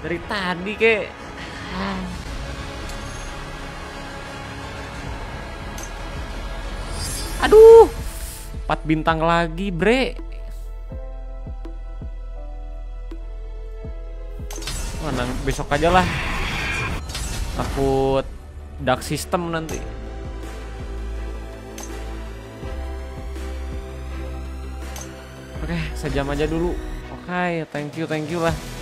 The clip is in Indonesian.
Dari tadi kek. Aduh, 4 bintang lagi, bre. Mana besok aja lah. Takut dark system nanti. Oke, sejam aja dulu. Oke, thank you lah.